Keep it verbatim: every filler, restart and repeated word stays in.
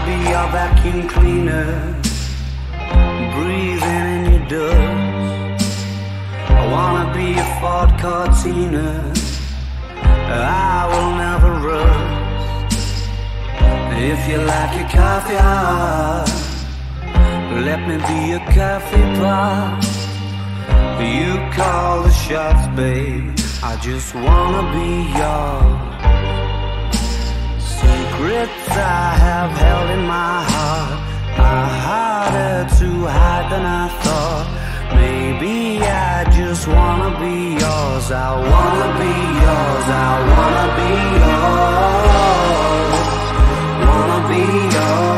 be your vacuum cleaner, breathing in your dust. I wanna be a Ford Cortina, I will never rust. If you like your coffee hot, let me be a coffee pot. You call the shots, babe, I just wanna be yours. Secrets I have held in my heart are harder to hide than I thought. Maybe I just wanna be yours. I wanna be yours. I wanna be yours. Wanna be yours.